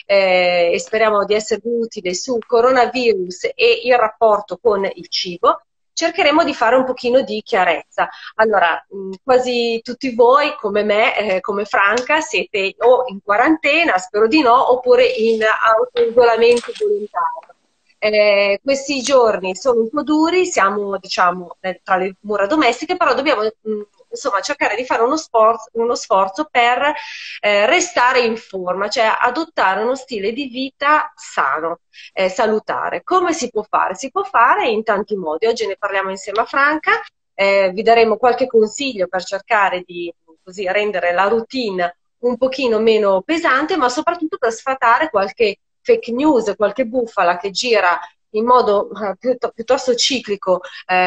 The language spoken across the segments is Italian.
e speriamo di esservi utile su coronavirus e il rapporto con il cibo. Cercheremo di fare un pochino di chiarezza. Allora, quasi tutti voi, come me, come Franca, siete o in quarantena, spero di no, oppure in autoisolamento volontario. Questi giorni sono un po' duri, siamo diciamo tra le mura domestiche, però dobbiamo insomma cercare di fare uno sforzo per restare in forma, cioè adottare uno stile di vita sano, salutare. Come si può fare? Si può fare in tanti modi. Oggi ne parliamo insieme a Franca, vi daremo qualche consiglio per cercare di così rendere la routine un pochino meno pesante, ma soprattutto per sfatare qualche fake news, qualche bufala che gira in modo piuttosto ciclico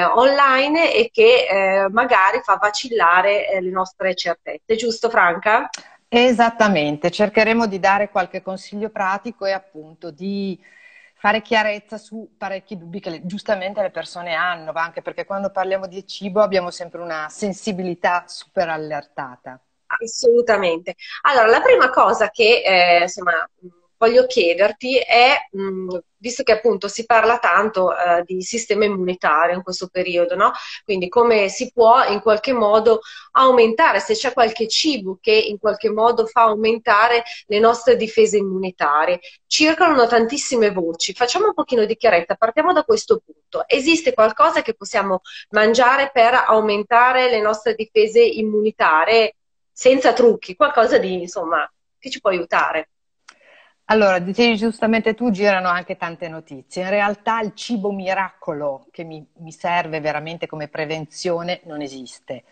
online e che magari fa vacillare le nostre certezze. Giusto, Franca? Esattamente, cercheremo di dare qualche consiglio pratico e appunto di fare chiarezza su parecchi dubbi che giustamente le persone hanno, anche perché quando parliamo di cibo abbiamo sempre una sensibilità super allertata. Assolutamente. Allora, la prima cosa che insomma, voglio chiederti è, visto che appunto si parla tanto di sistema immunitario in questo periodo, no? Quindi come si può in qualche modo aumentare, se c'è qualche cibo che in qualche modo fa aumentare le nostre difese immunitarie. Circolano tantissime voci, facciamo un pochino di chiarezza, partiamo da questo punto. Esiste qualcosa che possiamo mangiare per aumentare le nostre difese immunitarie? Senza trucchi, qualcosa di, insomma, che ci può aiutare. Allora, dicevi giustamente tu, girano anche tante notizie. In realtà il cibo miracolo che mi serve veramente come prevenzione non esiste.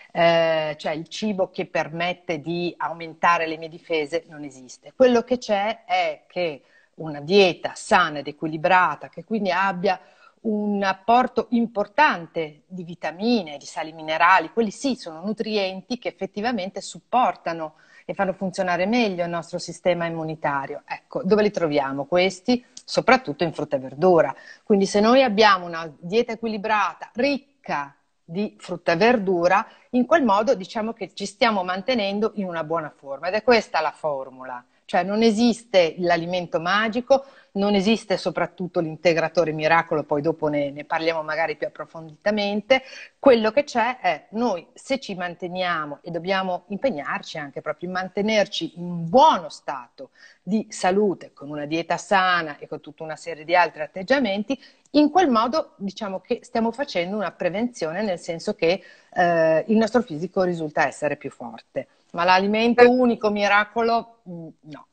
Cioè il cibo che permette di aumentare le mie difese non esiste. Quello che c'è è che una dieta sana ed equilibrata, che quindi abbia un apporto importante di vitamine, di sali minerali, quelli sì sono nutrienti che effettivamente supportano e fanno funzionare meglio il nostro sistema immunitario. Ecco, dove li troviamo questi? Soprattutto in frutta e verdura. Quindi se noi abbiamo una dieta equilibrata, ricca di frutta e verdura, in quel modo diciamo che ci stiamo mantenendo in una buona forma ed è questa la formula. Cioè non esiste l'alimento magico, non esiste soprattutto l'integratore miracolo, poi dopo ne parliamo magari più approfonditamente. Quello che c'è è noi se ci manteniamo e dobbiamo impegnarci anche proprio in mantenerci in un buono stato di salute con una dieta sana e con tutta una serie di altri atteggiamenti, in quel modo diciamo che stiamo facendo una prevenzione nel senso che il nostro fisico risulta essere più forte. Ma l'alimento unico, miracolo, no.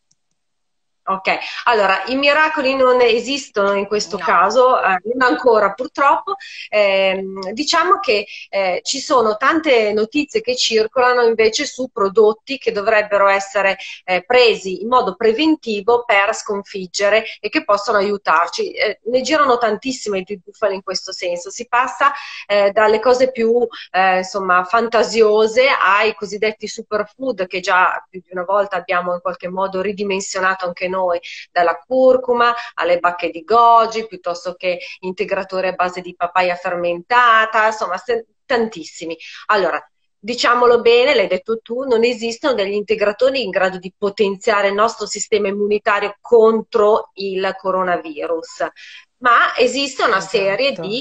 Ok, allora i miracoli non esistono in questo No. caso, non ancora purtroppo. Diciamo che ci sono tante notizie che circolano invece su prodotti che dovrebbero essere presi in modo preventivo per sconfiggere e che possono aiutarci. Ne girano tantissime di bufale in questo senso. Si passa dalle cose più insomma fantasiose ai cosiddetti superfood che già più di una volta abbiamo in qualche modo ridimensionato anche noi, dalla curcuma alle bacche di goji, piuttosto che integratori a base di papaya fermentata, insomma, tantissimi. Allora, diciamolo bene, l'hai detto tu, non esistono degli integratori in grado di potenziare il nostro sistema immunitario contro il coronavirus, ma esiste una serie Esatto.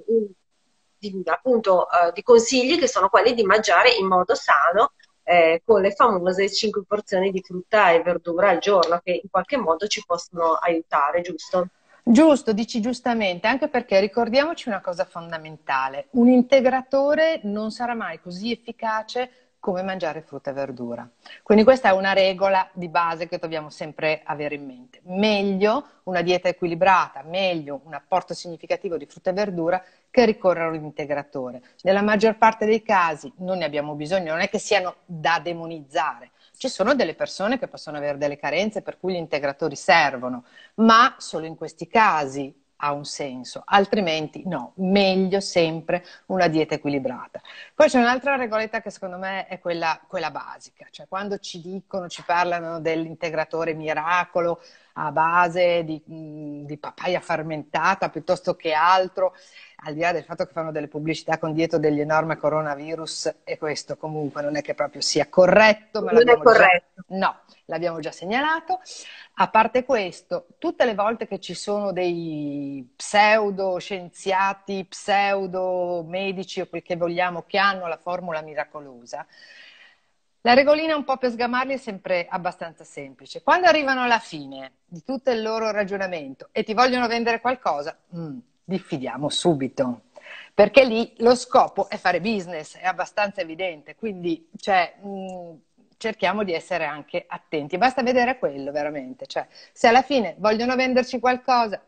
appunto, di consigli che sono quelli di mangiare in modo sano con le famose 5 porzioni di frutta e verdura al giorno, che in qualche modo ci possono aiutare, giusto? Giusto, dici giustamente, anche perché ricordiamoci una cosa fondamentale, un integratore non sarà mai così efficace come mangiare frutta e verdura. Quindi questa è una regola di base che dobbiamo sempre avere in mente. Meglio una dieta equilibrata, meglio un apporto significativo di frutta e verdura che ricorrere all'integratore. Nella maggior parte dei casi non ne abbiamo bisogno, non è che siano da demonizzare. Ci sono delle persone che possono avere delle carenze per cui gli integratori servono, ma solo in questi casi ha un senso, altrimenti no, meglio sempre una dieta equilibrata. Poi c'è un'altra regoletta che secondo me è quella basica, cioè quando ci dicono, ci parlano dell'integratore miracolo a base di papaya fermentata piuttosto che altro, al di là del fatto che fanno delle pubblicità con dietro degli enormi coronavirus, e questo comunque non è che proprio sia corretto, ma Non è l'abbiamo già, corretto. no, l'abbiamo già segnalato. A parte questo, tutte le volte che ci sono dei pseudo scienziati, pseudo medici o quel che vogliamo che hanno la formula miracolosa, la regolina un po' per sgamarli è sempre abbastanza semplice. Quando arrivano alla fine di tutto il loro ragionamento e ti vogliono vendere qualcosa, diffidiamo subito. Perché lì lo scopo è fare business, è abbastanza evidente, quindi cioè, cerchiamo di essere anche attenti. Basta vedere quello veramente, cioè, se alla fine vogliono venderci qualcosa,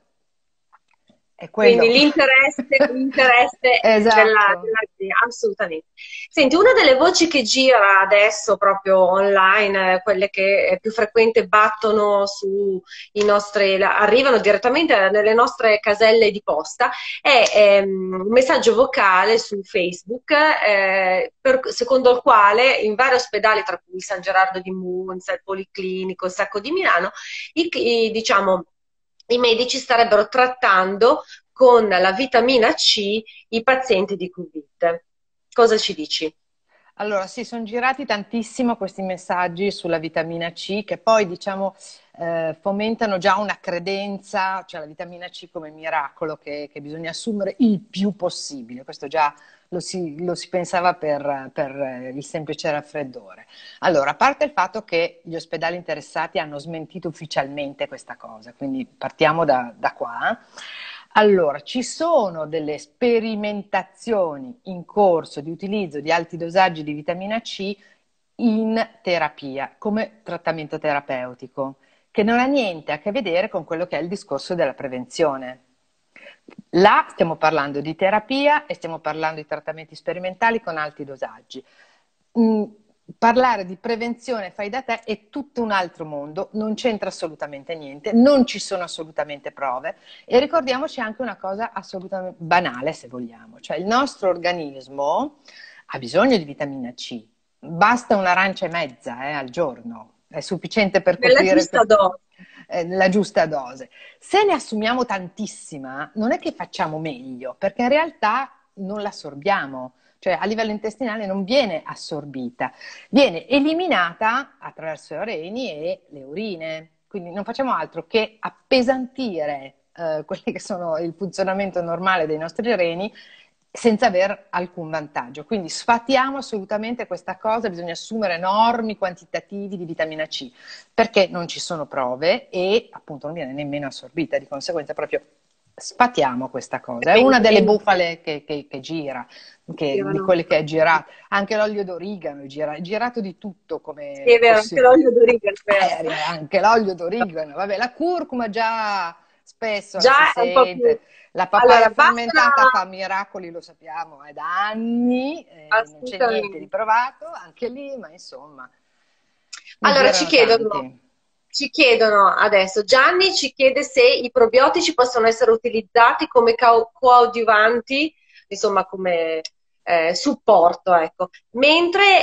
è quello. Quindi l'interesse Esatto. assolutamente. Senti, una delle voci che gira adesso proprio online, quelle che è più frequente battono arrivano direttamente nelle nostre caselle di posta, è un messaggio vocale su Facebook, secondo il quale in vari ospedali, tra cui San Gerardo di Monza, il Policlinico, il Sacco di Milano, diciamo, i medici starebbero trattando con la vitamina C i pazienti di Covid. Cosa ci dici? Allora, sì, sono girati tantissimo questi messaggi sulla vitamina C che poi, diciamo, fomentano già una credenza, cioè la vitamina C come miracolo che bisogna assumere il più possibile. Questo già lo si pensava per il semplice raffreddore. Allora, a parte il fatto che gli ospedali interessati hanno smentito ufficialmente questa cosa, quindi partiamo da qua. Allora, ci sono delle sperimentazioni in corso di utilizzo di alti dosaggi di vitamina C in terapia, come trattamento terapeutico, che non ha niente a che vedere con quello che è il discorso della prevenzione. Là stiamo parlando di terapia e stiamo parlando di trattamenti sperimentali con alti dosaggi. Mm, Parlare di prevenzione fai da te è tutto un altro mondo, non c'entra assolutamente niente, non ci sono assolutamente prove e ricordiamoci anche una cosa assolutamente banale, se vogliamo, cioè il nostro organismo ha bisogno di vitamina C, basta un'arancia e mezza al giorno, è sufficiente per Nella coprire giusta dose. la giusta dose. Se ne assumiamo tantissima, non è che facciamo meglio, perché in realtà non l'assorbiamo, cioè a livello intestinale non viene assorbita, viene eliminata attraverso i reni e le urine. Quindi non facciamo altro che appesantire quelli che sono il funzionamento normale dei nostri reni senza aver alcun vantaggio. Quindi sfatiamo assolutamente questa cosa, bisogna assumere enormi quantitativi di vitamina C, perché non ci sono prove e appunto non viene nemmeno assorbita, di conseguenza proprio sfatiamo questa cosa. È una delle bufale che gira, di quelle che è girato. Anche l'olio d'origano è girato di tutto come Sì, è vero, anche l'olio d'origano, è vero. anche l'olio d'origano, vabbè, la curcuma già spesso la si Già è un po' più... sente, la Allora, papaya fermentata fa miracoli, lo sappiamo, è da anni, non c'è niente di assolutamente. provato, anche lì, ma insomma, ne Allora, girano tanti. ci chiedono adesso, Gianni ci chiede se i probiotici possono essere utilizzati come coadiuvanti, insomma come supporto, ecco. Mentre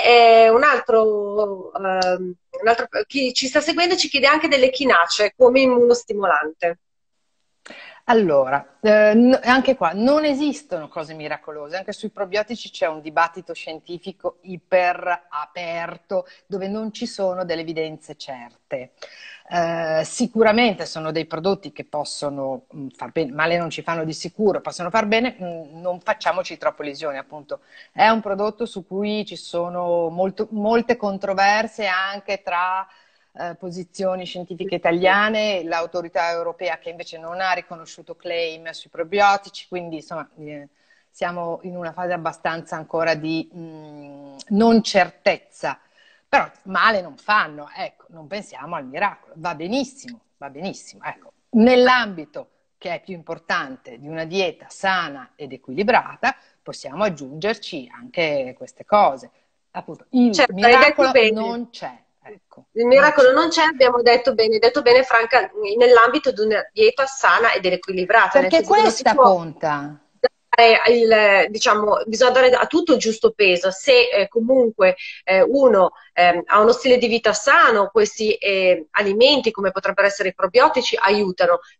chi ci sta seguendo ci chiede anche delle chinacee come immunostimolante. Allora, anche qua non esistono cose miracolose, anche sui probiotici c'è un dibattito scientifico iper aperto dove non ci sono delle evidenze certe. Sicuramente sono dei prodotti che possono far bene, male non ci fanno di sicuro, possono far bene, non facciamoci troppo lesioni, appunto. È un prodotto su cui ci sono molte controversie anche tra posizioni scientifiche italiane, l'autorità europea che invece non ha riconosciuto claim sui probiotici, quindi insomma siamo in una fase abbastanza ancora di non certezza, però male non fanno, ecco, non pensiamo al miracolo, va benissimo, ecco, nell'ambito che è più importante di una dieta sana ed equilibrata, possiamo aggiungerci anche queste cose. Appunto, il Certo, hai detto miracolo bene. non c'è. Ecco, Il non miracolo c'è. non c'è, abbiamo detto bene Franca, nell'ambito di una dieta sana ed equilibrata, nel Perché senso che non si questa può conta. diciamo, bisogna dare a tutto il giusto peso. Se comunque uno ha uno stile di vita sano, questi alimenti, come potrebbero essere i probiotici, aiutano.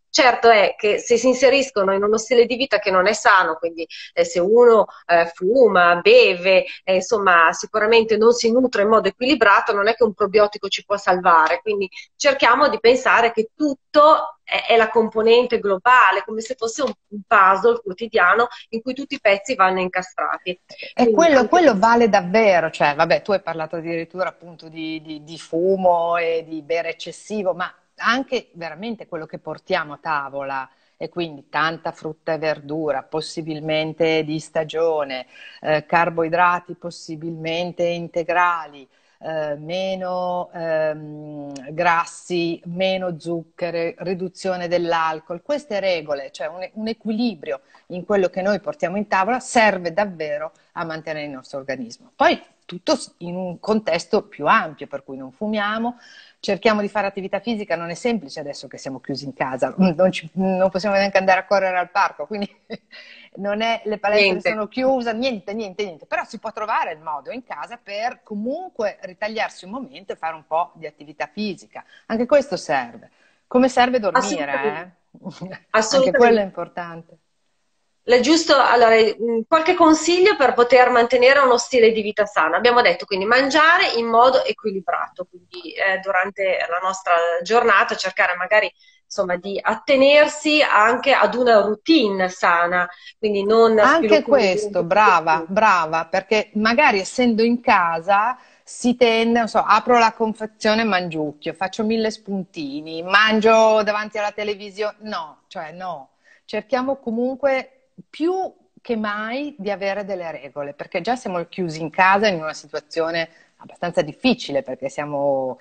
Certo è che se si inseriscono in uno stile di vita che non è sano, quindi se uno fuma, beve, insomma sicuramente non si nutre in modo equilibrato, non è che un probiotico ci può salvare, quindi cerchiamo di pensare che tutto è la componente globale, come se fosse un puzzle quotidiano in cui tutti i pezzi vanno incastrati. E Quindi anche quello vale davvero, cioè, vabbè, tu hai parlato addirittura appunto di fumo e di bere eccessivo, ma anche veramente quello che portiamo a tavola, e quindi tanta frutta e verdura, possibilmente di stagione, carboidrati possibilmente integrali, meno grassi, meno zuccheri, riduzione dell'alcol, queste regole, cioè un equilibrio in quello che noi portiamo in tavola serve davvero a mantenere il nostro organismo. Poi tutto in un contesto più ampio, per cui non fumiamo, cerchiamo di fare attività fisica, non è semplice adesso che siamo chiusi in casa, non possiamo neanche andare a correre al parco, quindi non è, le palestre niente. sono chiuse, niente, però si può trovare il modo in casa per comunque ritagliarsi un momento e fare un po' di attività fisica. Anche questo serve. Come serve Assolutamente. dormire, Anche quello è Assolutamente. importante. Giusto, allora, qualche consiglio per poter mantenere uno stile di vita sano. Abbiamo detto quindi mangiare in modo equilibrato, quindi durante la nostra giornata cercare magari insomma di attenersi anche ad una routine sana, quindi non Anche spilucare questo, durante tutto il brava, giorno. brava, perché magari essendo in casa si tende, non so, apro la confezione mangiucchio, faccio 1000 spuntini, mangio davanti alla televisione. No, cioè no. Cerchiamo comunque più che mai di avere delle regole, perché già siamo chiusi in casa in una situazione abbastanza difficile, perché siamo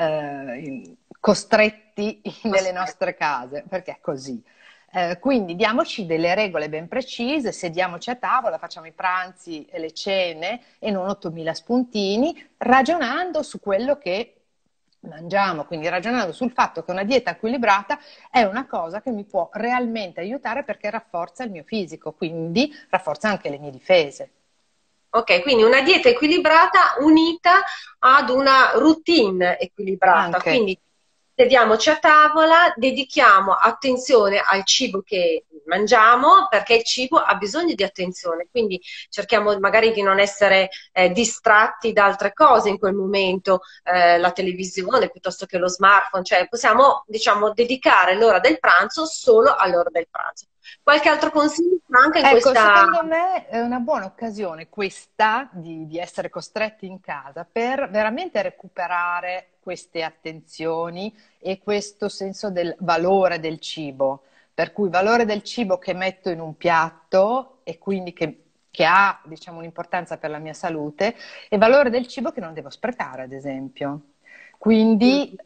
costretti nelle nostre case, perché è così. Quindi diamoci delle regole ben precise, sediamoci a tavola, facciamo i pranzi e le cene e non 8000 spuntini, ragionando su quello che mangiamo, quindi ragionando sul fatto che una dieta equilibrata è una cosa che mi può realmente aiutare perché rafforza il mio fisico, quindi rafforza anche le mie difese. Ok, quindi una dieta equilibrata unita ad una routine equilibrata. Anche. Quindi sediamoci a tavola, dedichiamo attenzione al cibo che mangiamo perché il cibo ha bisogno di attenzione. Quindi cerchiamo magari di non essere distratti da altre cose in quel momento, la televisione piuttosto che lo smartphone, cioè possiamo, diciamo, dedicare l'ora del pranzo solo all'ora del pranzo. Qualche altro consiglio, Franca, in Ecco, questa... secondo me è una buona occasione questa di essere costretti in casa per veramente recuperare queste attenzioni e questo senso del valore del cibo. Per cui valore del cibo che metto in un piatto e quindi che ha, diciamo, un'importanza per la mia salute e valore del cibo che non devo sprecare, ad esempio. Quindi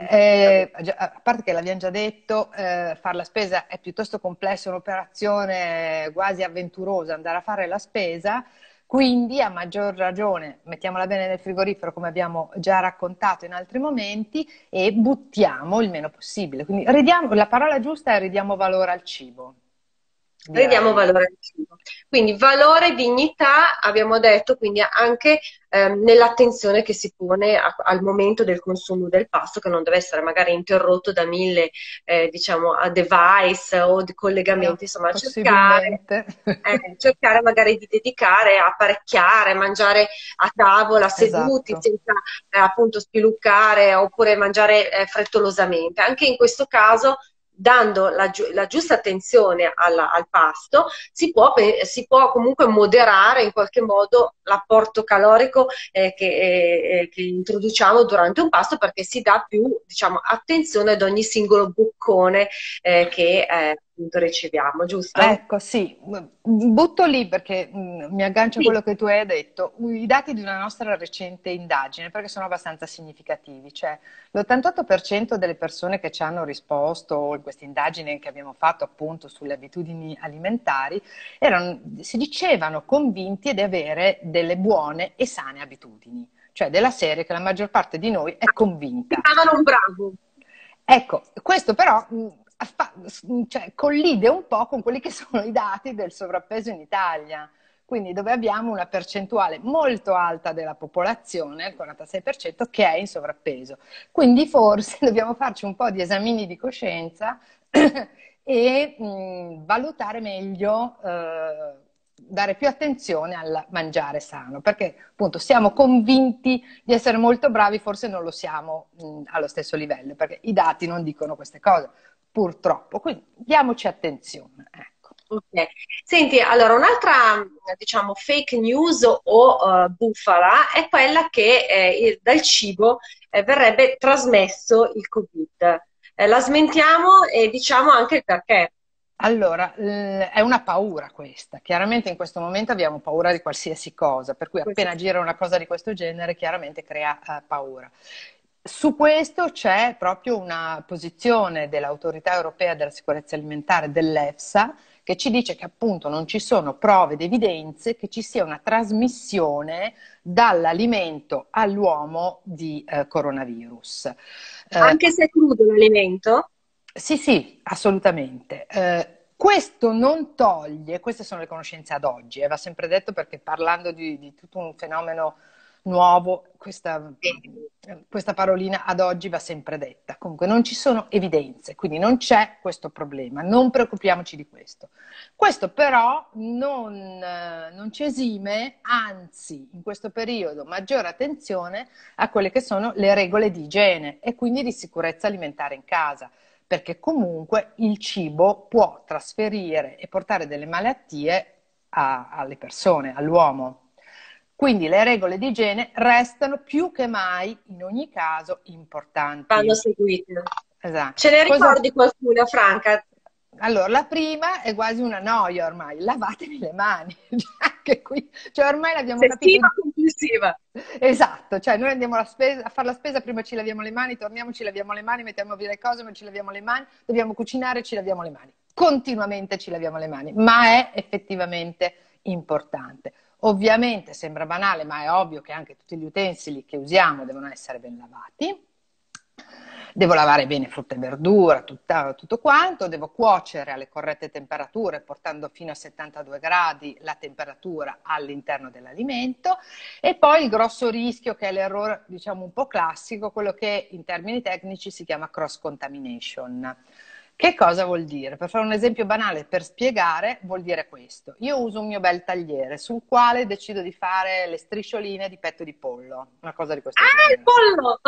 a parte che l'abbiamo già detto, fare la spesa è piuttosto complessa, è un'operazione quasi avventurosa andare a fare la spesa, quindi a maggior ragione mettiamola bene nel frigorifero come abbiamo già raccontato in altri momenti e buttiamo il meno possibile. Quindi la parola giusta è ridiamo valore al cibo, Ridiamo direi. valore al cibo. Quindi valore, dignità, abbiamo detto, quindi anche nell'attenzione che si pone al momento del consumo del pasto, che non deve essere magari interrotto da mille, diciamo, a device o di collegamenti, insomma, Possibilmente. cercare magari di dedicare a apparecchiare, mangiare a tavola, seduti, Esatto. senza appunto spiluccare oppure mangiare frettolosamente. Anche in questo caso dando la giusta attenzione al pasto, si può comunque moderare in qualche modo l'apporto calorico che introduciamo durante un pasto perché si dà più, diciamo, attenzione ad ogni singolo boccone che appunto riceviamo, giusto? Ecco, sì, butto lì perché mi aggancio a Sì. quello che tu hai detto, i dati di una nostra recente indagine, perché sono abbastanza significativi, cioè l'88% delle persone che ci hanno risposto in questa indagine che abbiamo fatto appunto sulle abitudini alimentari, si dicevano convinti di avere delle buone e sane abitudini, cioè della serie che la maggior parte di noi è Ti convinta. chiamano un bravo. Ecco, questo però cioè, collide un po' con quelli che sono i dati del sovrappeso in Italia. quindi dove abbiamo una percentuale molto alta della popolazione, il 46%, che è in sovrappeso. Quindi forse dobbiamo farci un po' di esamini di coscienza e valutare meglio, dare più attenzione al mangiare sano, perché appunto siamo convinti di essere molto bravi, forse non lo siamo allo stesso livello, perché i dati non dicono queste cose, purtroppo. Quindi diamoci attenzione. Ecco. Ok. Senti, allora un'altra, diciamo, fake news o bufala è quella che dal cibo verrebbe trasmesso il Covid. La smentiamo e diciamo anche il perché. Allora, è una paura questa. Chiaramente in questo momento abbiamo paura di qualsiasi cosa, per cui Questo appena sì. gira una cosa di questo genere, chiaramente crea paura. Su questo c'è proprio una posizione dell'Autorità Europea della Sicurezza Alimentare, dell'EFSA, che ci dice che appunto non ci sono prove ed evidenze che ci sia una trasmissione dall'alimento all'uomo di coronavirus. Anche se è crudo l'alimento? Sì, sì, assolutamente. Questo non toglie, queste sono le conoscenze ad oggi, va sempre detto perché parlando di tutto un fenomeno nuovo, questa parolina ad oggi va sempre detta. Comunque non ci sono evidenze, quindi non c'è questo problema, non preoccupiamoci di questo. Questo però non ci esime, anzi in questo periodo maggiore attenzione a quelle che sono le regole di igiene e quindi di sicurezza alimentare in casa, perché comunque il cibo può trasferire e portare delle malattie alle persone, all'uomo. Quindi le regole di igiene restano più che mai, in ogni caso, Vanno importanti. seguite. Esatto. Ce ne Cosa... ricordi qualcuna, Franca? Allora, la prima è quasi una noia ormai, lavatevi le mani, anche qui, cioè ormai l'abbiamo capito. Ossessiva, compulsiva. Esatto, cioè noi andiamo a fare la spesa, prima ci laviamo le mani, torniamo, ci laviamo le mani, mettiamo via le cose, ma ci laviamo le mani, dobbiamo cucinare, ci laviamo le mani, continuamente ci laviamo le mani, ma è effettivamente importante. Ovviamente sembra banale, ma è ovvio che anche tutti gli utensili che usiamo devono essere ben lavati. Devo lavare bene frutta e verdura, tutto quanto, devo cuocere alle corrette temperature, portando fino a 72 gradi la temperatura all'interno dell'alimento. E poi il grosso rischio, che è l'errore, diciamo, un po' classico, quello che in termini tecnici si chiama cross contamination. Che cosa vuol dire? Per fare un esempio banale, per spiegare, vuol dire questo. Io uso un mio bel tagliere sul quale decido di fare le striscioline di petto di pollo, una cosa di questo Ah, il genere. pollo!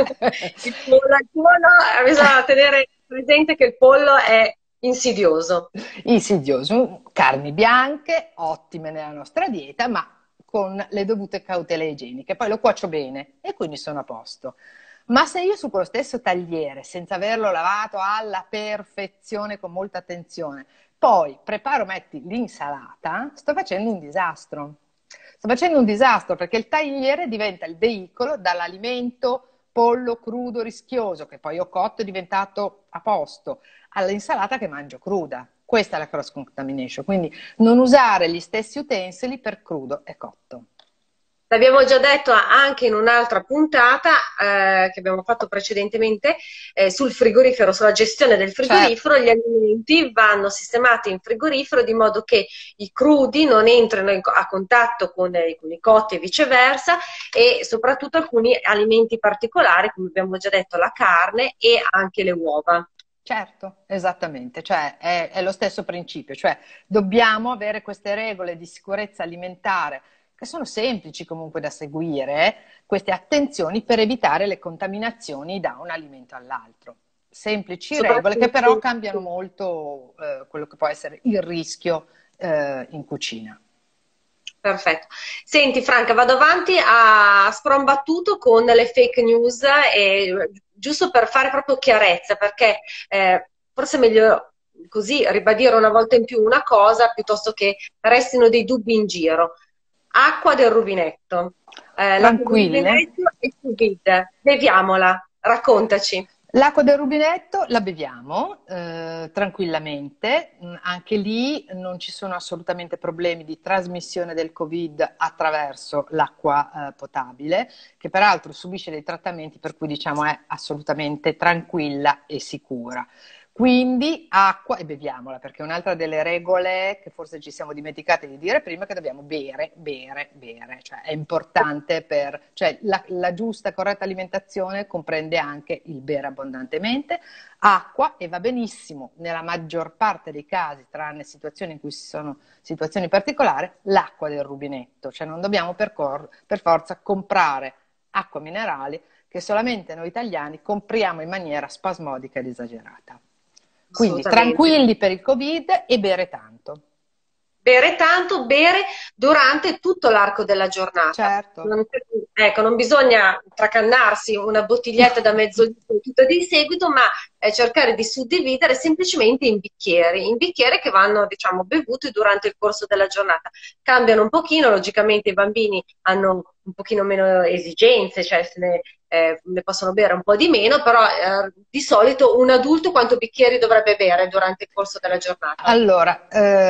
Bisogna tenere presente che il pollo è insidioso. Insidioso, carni bianche, ottime nella nostra dieta, ma con le dovute cautele igieniche. Poi lo cuocio bene e quindi sono a posto. Ma se io su quello stesso tagliere, senza averlo lavato alla perfezione, con molta attenzione, poi preparo, metti l'insalata, sto facendo un disastro. Sto facendo un disastro perché il tagliere diventa il veicolo dall'alimento pollo crudo rischioso, che poi ho cotto è diventato a posto, all'insalata che mangio cruda. Questa è la cross contamination, quindi non usare gli stessi utensili per crudo e cotto. L'abbiamo già detto anche in un'altra puntata che abbiamo fatto precedentemente sul frigorifero, sulla gestione del frigorifero. Certo, Gli alimenti vanno sistemati in frigorifero di modo che i crudi non entrino a contatto con i cotti e viceversa, e soprattutto alcuni alimenti particolari, come abbiamo già detto, la carne e anche le uova. certo, esattamente, cioè è lo stesso principio, cioè dobbiamo avere queste regole di sicurezza alimentare che sono semplici comunque da seguire, queste attenzioni per evitare le contaminazioni da un alimento all'altro. Semplici regole che però Soprattutto, cambiano sì. molto quello che può essere il rischio in cucina. Perfetto. Senti Franca, vado avanti a sprombattuto con le fake news, giusto per fare proprio chiarezza, perché forse è meglio così ribadire una volta in più una cosa piuttosto che restino dei dubbi in giro. Acqua del rubinetto. L'acqua del Tranquille. rubinetto è Covid. Beviamola, raccontaci. L'acqua del rubinetto la beviamo tranquillamente, anche lì non ci sono assolutamente problemi di trasmissione del Covid attraverso l'acqua potabile, che peraltro subisce dei trattamenti per cui diciamo è assolutamente tranquilla e sicura. Quindi acqua e beviamola, perché un'altra delle regole che forse ci siamo dimenticati di dire prima è che dobbiamo bere, bere, bere, cioè è importante cioè la giusta, corretta alimentazione comprende anche il bere abbondantemente acqua e va benissimo nella maggior parte dei casi, tranne situazioni in cui ci sono situazioni particolari, l'acqua del rubinetto, cioè non dobbiamo per forza comprare acqua minerale che solamente noi italiani compriamo in maniera spasmodica ed esagerata. Quindi Assolutamente. tranquilli per il Covid e bere tanto. Bere tanto, bere durante tutto l'arco della giornata. Certo. Ecco, non bisogna tracannarsi una bottiglietta da mezzo litro tutta di seguito, ma cercare di suddividere semplicemente in bicchieri che vanno, diciamo, bevuti durante il corso della giornata. Cambiano un pochino, logicamente i bambini hanno un pochino meno esigenze, cioè ne possono bere un po' di meno, però di solito un adulto quanto bicchieri dovrebbe bere durante il corso della giornata? Allora,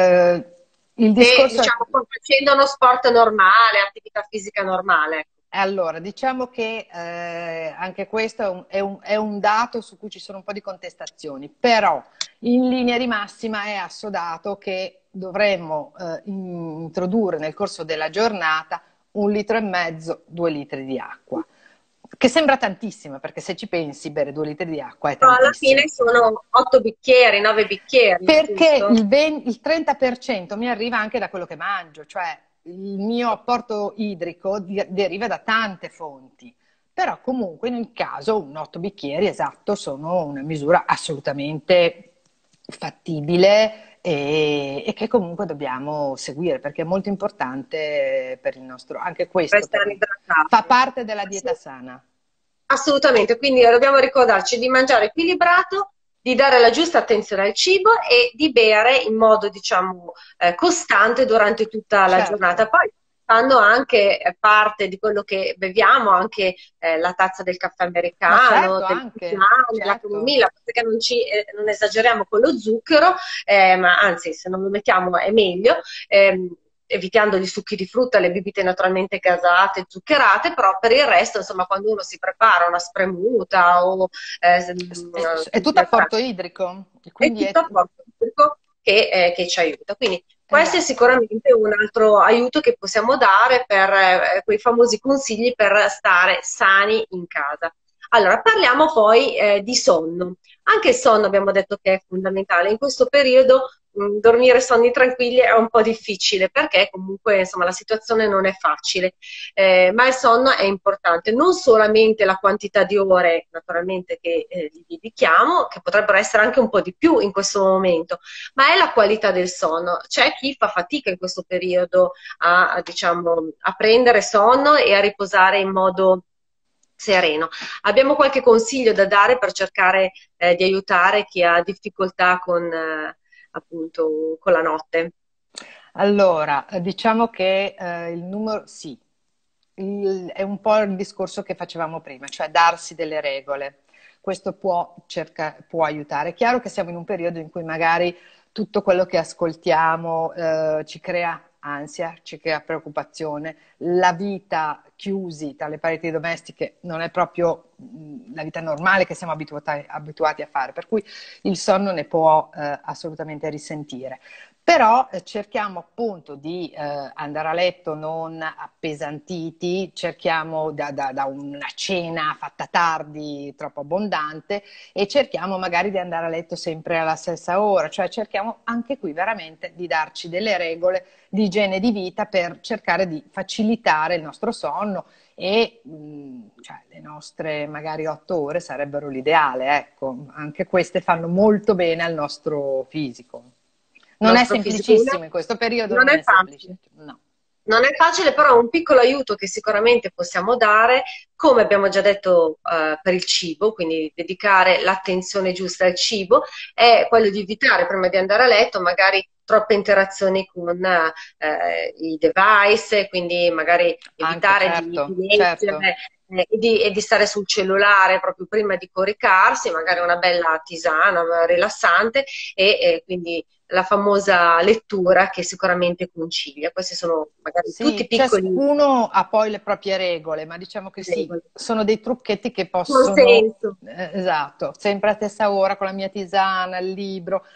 il Se discorso è... diciamo facendo uno sport normale, attività fisica normale. Allora, diciamo che anche questo è un dato su cui ci sono un po' di contestazioni, però in linea di massima è assodato che dovremmo introdurre nel corso della giornata 1,5 litri, 2 litri di acqua, che sembra tantissimo, perché se ci pensi, bere 2 litri di acqua è No, alla tantissimo. fine sono 8 bicchieri, 9 bicchieri, Perché giusto? il 30% mi arriva anche da quello che mangio, cioè il mio apporto idrico deriva da tante fonti, però comunque nel caso un 8 bicchieri esatto sono una misura assolutamente fattibile e che comunque dobbiamo seguire perché è molto importante per il nostro, anche questo Restare fa idratati. parte della dieta sana. Assolutamente, quindi dobbiamo ricordarci di mangiare equilibrato, di dare la giusta attenzione al cibo e di bere in modo, diciamo, costante durante tutta la Certo, giornata. Poi fanno anche parte di quello che beviamo, anche la tazza del caffè ma americano, certo del anche, tisane, la certo. camomilla, perché non esageriamo con lo zucchero, ma anzi, se non lo mettiamo è meglio. Evitando gli succhi di frutta, le bibite naturalmente gasate, zuccherate, però per il resto, insomma, quando uno si prepara una spremuta o È tutto a porto idrico, è quindi tutto a porto idrico che ci aiuta. Quindi questo è esatto. sicuramente un altro aiuto che possiamo dare per quei famosi consigli per stare sani in casa. Allora, parliamo poi di sonno. Anche il sonno abbiamo detto che è fondamentale. In questo periodo dormire sonni tranquilli è un po' difficile perché comunque insomma, la situazione non è facile, ma il sonno è importante, non solamente la quantità di ore naturalmente che gli dedichiamo, che potrebbero essere anche un po' di più in questo momento, ma è la qualità del sonno. C'è chi fa fatica in questo periodo diciamo, a prendere sonno e a riposare in modo sereno. Abbiamo qualche consiglio da dare per cercare di aiutare chi ha difficoltà con, appunto, con la notte? Allora, diciamo che il numero, sì, è un po' il discorso che facevamo prima, cioè darsi delle regole. Questo può aiutare. È chiaro che siamo in un periodo in cui magari tutto quello che ascoltiamo ci crea ansia, ci crea preoccupazione. La vita chiusi tra le pareti domestiche non è proprio la vita normale che siamo abituati a fare, per cui il sonno ne può assolutamente risentire. Però cerchiamo appunto di andare a letto non appesantiti, cerchiamo da una cena fatta tardi, troppo abbondante, e cerchiamo magari di andare a letto sempre alla stessa ora, cioè cerchiamo anche qui veramente di darci delle regole di igiene di vita per cercare di facilitare il nostro sonno e cioè, le nostre magari 8 ore sarebbero l'ideale, ecco, anche queste fanno molto bene al nostro fisico. Il Non è nostro fisico semplicissimo, in questo periodo non non è è semplice, facile. no. Non è facile, però un piccolo aiuto che sicuramente possiamo dare, come abbiamo già detto per il cibo, quindi dedicare l'attenzione giusta al cibo, è quello di evitare prima di andare a letto magari troppe interazioni con i device, quindi magari Anche evitare di certo, certo. leggere e di stare sul cellulare proprio prima di coricarsi, magari una bella tisana rilassante e quindi la famosa lettura che sicuramente concilia. Questi sono magari tutti Sì, piccoli ciascuno ha poi le proprie regole, ma diciamo che sì, regole. sono dei trucchetti che Buon possono, senso. esatto, sempre a stessa ora con la mia tisana, il libro,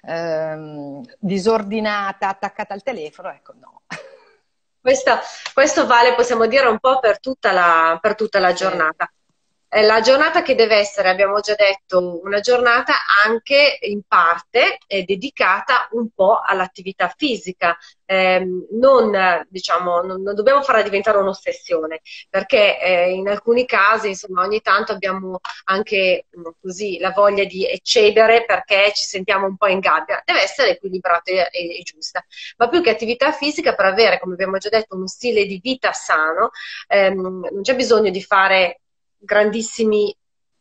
disordinata, attaccata al telefono, ecco, no. Questo, questo vale, possiamo dire, un po' per tutta la Sì. giornata. La giornata che deve essere, abbiamo già detto, una giornata anche in parte dedicata un po' all'attività fisica. Non, diciamo, non dobbiamo farla diventare un'ossessione, perché in alcuni casi, insomma, ogni tanto abbiamo anche così la voglia di eccedere perché ci sentiamo un po' in gabbia. Deve essere equilibrata e giusta, ma più che attività fisica, per avere, come abbiamo già detto, uno stile di vita sano, non c'è bisogno di fare grandissimi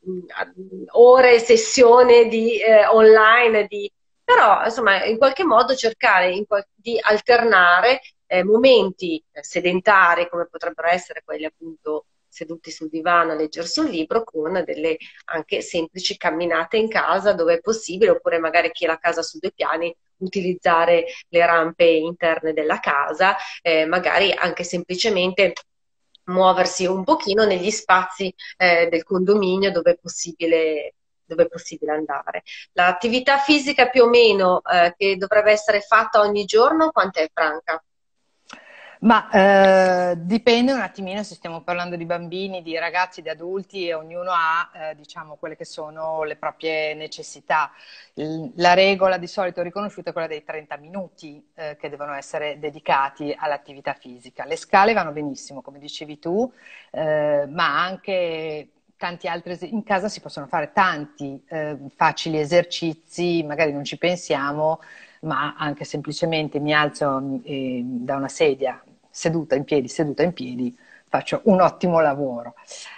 ore, sessione di, online, però insomma in qualche modo cercare di alternare momenti sedentari come potrebbero essere quelli appunto seduti sul divano a leggersi un libro con delle anche semplici camminate in casa dove è possibile, oppure magari chi ha la casa su 2 piani utilizzare le rampe interne della casa, magari anche semplicemente muoversi un pochino negli spazi del condominio dove è possibile andare. L'attività fisica più o meno che dovrebbe essere fatta ogni giorno, quant'è, Franca? Ma dipende un attimino se stiamo parlando di bambini, di ragazzi, di adulti e ognuno ha, diciamo, quelle che sono le proprie necessità. La regola di solito riconosciuta è quella dei 30 minuti che devono essere dedicati all'attività fisica. Le scale vanno benissimo, come dicevi tu, ma anche tanti altri, in casa si possono fare tanti facili esercizi, magari non ci pensiamo, ma anche semplicemente mi alzo da una sedia seduta in piedi, faccio un ottimo lavoro.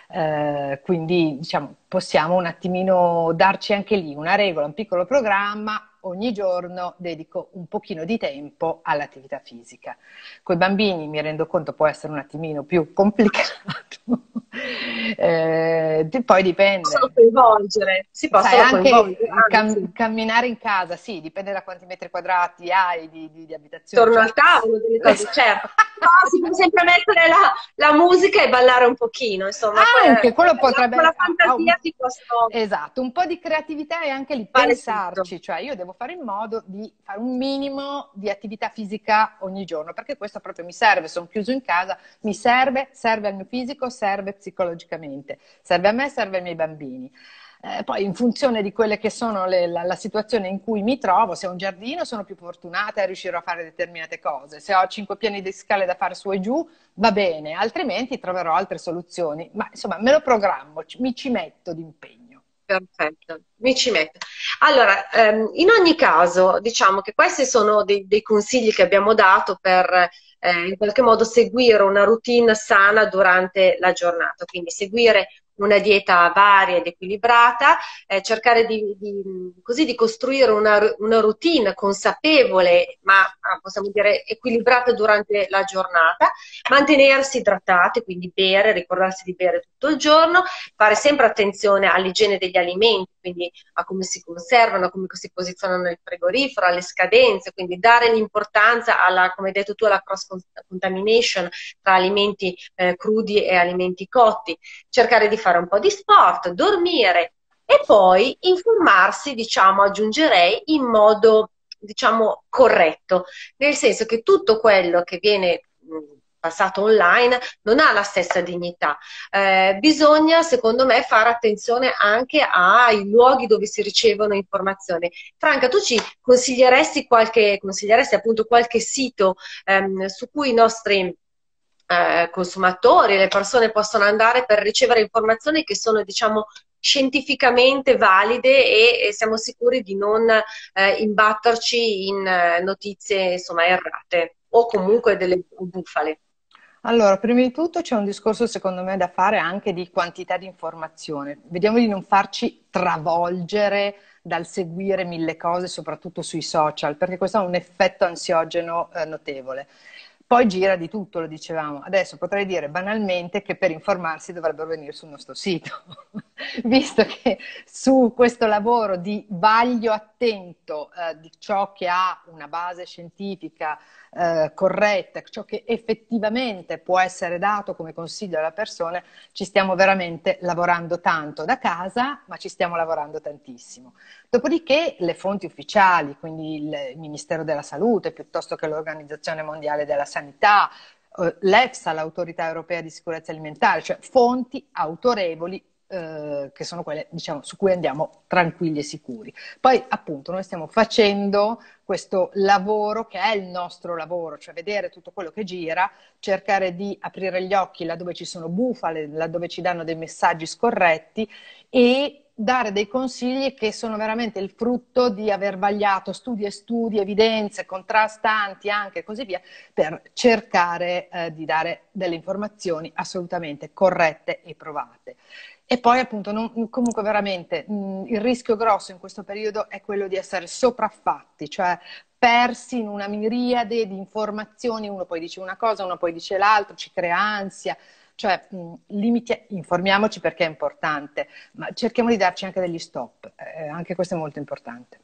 Quindi diciamo, possiamo un attimino darci anche lì una regola, un piccolo programma. Ogni giorno dedico un pochino di tempo all'attività fisica. Con i bambini mi rendo conto può essere un attimino più complicato. Poi Possono dipende. coinvolgere, si Sai, possono anche coinvolgere, anzi. camminare in casa, sì, dipende da quanti metri quadrati hai di abitazione, Torno cioè... al tavolo delle cose, certo. No, si può sempre mettere la musica e ballare un pochino, insomma, Anche quello con la potrebbe... fantasia si possono esatto, un po' di creatività e anche lì fare tutto. pensarci, cioè io devo fare in modo di fare un minimo di attività fisica ogni giorno, perché questo proprio mi serve, sono chiuso in casa, mi serve, serve al mio fisico, serve psicologicamente, serve a me, serve ai miei bambini. Poi in funzione di quelle che sono la situazione in cui mi trovo, se ho un giardino sono più fortunata e riuscirò a fare determinate cose, se ho 5 piani di scale da fare su e giù va bene, altrimenti troverò altre soluzioni, ma insomma me lo programmo, mi ci metto d'impegno. Perfetto, mi ci metto. Allora, in ogni caso, diciamo che questi sono dei consigli che abbiamo dato per in qualche modo seguire una routine sana durante la giornata, quindi seguire una dieta varia ed equilibrata, cercare così di costruire una routine consapevole, ma possiamo dire equilibrata durante la giornata, mantenersi idratati, quindi bere, ricordarsi di bere tutto il giorno, fare sempre attenzione all'igiene degli alimenti, quindi a come si conservano, a come si posizionano nel frigorifero, alle scadenze, quindi dare l'importanza alla, come hai detto tu, alla cross contamination tra alimenti crudi e alimenti cotti, cercare di fare un po' di sport, dormire e poi informarsi, diciamo, aggiungerei in modo, diciamo, corretto, nel senso che tutto quello che viene passato online non ha la stessa dignità. Bisogna, secondo me, fare attenzione anche ai luoghi dove si ricevono informazioni. Franca, tu ci consiglieresti appunto qualche sito su cui i nostri consumatori, le persone possono andare per ricevere informazioni che sono, diciamo, scientificamente valide e siamo sicuri di non imbatterci in notizie, insomma, errate o comunque delle bufale. Allora, prima di tutto c'è un discorso secondo me da fare anche di quantità di informazione. Vediamo di non farci travolgere dal seguire mille cose, soprattutto sui social, perché questo ha un effetto ansiogeno notevole. Poi gira di tutto, lo dicevamo. Adesso potrei dire banalmente che per informarsi dovrebbero venire sul nostro sito, visto che su questo lavoro di vaglio attento di ciò che ha una base scientifica corretta, ciò che effettivamente può essere dato come consiglio alla persona, ci stiamo veramente lavorando tanto da casa, ma ci stiamo lavorando tantissimo. Dopodiché le fonti ufficiali, quindi il Ministero della Salute, piuttosto che l'Organizzazione Mondiale della Sanità, l'EFSA, l'Autorità Europea di Sicurezza Alimentare, cioè fonti autorevoli che sono quelle, diciamo, su cui andiamo tranquilli e sicuri. Poi appunto noi stiamo facendo questo lavoro che è il nostro lavoro, cioè vedere tutto quello che gira, cercare di aprire gli occhi laddove ci sono bufale, laddove ci danno dei messaggi scorretti e dare dei consigli che sono veramente il frutto di aver vagliato studi e studi, evidenze contrastanti anche e così via, per cercare di dare delle informazioni assolutamente corrette e provate. E poi appunto, comunque veramente il rischio grosso in questo periodo è quello di essere sopraffatti, cioè persi in una miriade di informazioni, uno poi dice una cosa, uno poi dice l'altro, ci crea ansia, cioè informiamoci perché è importante, ma cerchiamo di darci anche degli stop, anche questo è molto importante.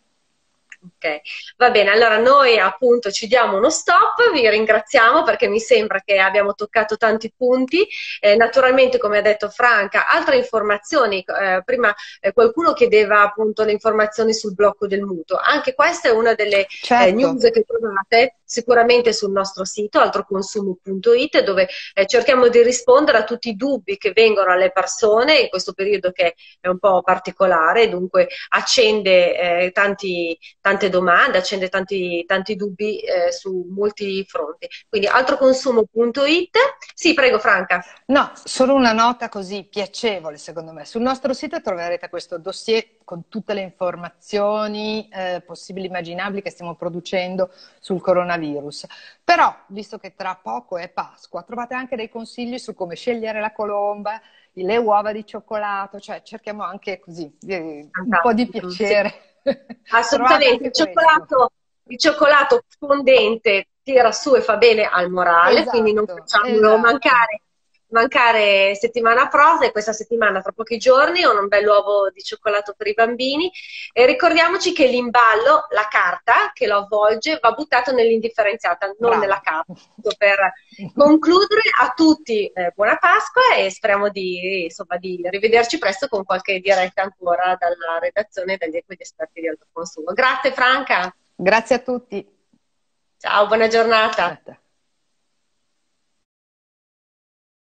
Ok, va bene, allora noi appunto ci diamo uno stop, vi ringraziamo perché mi sembra che abbiamo toccato tanti punti. Naturalmente, come ha detto Franca, altre informazioni, prima qualcuno chiedeva appunto le informazioni sul blocco del mutuo, anche questa è una delle Certo. news che trovate sicuramente sul nostro sito altroconsumo.it, dove cerchiamo di rispondere a tutti i dubbi che vengono alle persone in questo periodo che è un po' particolare, dunque accende tante domande, accende tanti dubbi su molti fronti. Quindi altroconsumo.it. Sì, prego Franca. No, solo una nota così piacevole secondo me. Sul nostro sito troverete questo dossier con tutte le informazioni possibili e immaginabili che stiamo producendo sul coronavirus. Però, visto che tra poco è Pasqua, trovate anche dei consigli su come scegliere la colomba, le uova di cioccolato, cioè cerchiamo anche così un po' di Fantastico, sì. piacere. Trovate Assolutamente, anche questo. il cioccolato fondente tira su e fa bene al morale, quindi non Esatto, facciamolo esatto. mancare settimana prossima e questa settimana tra pochi giorni ho un bel uovo di cioccolato per i bambini e ricordiamoci che l'imballo, la carta che lo avvolge va buttato nell'indifferenziata, non nella Brava. carta. Per concludere, a tutti buona Pasqua e speriamo insomma, di rivederci presto con qualche diretta ancora dalla redazione degli Equidi Esperti di Alto Consumo. Grazie Franca, Grazie a tutti. ciao, buona giornata.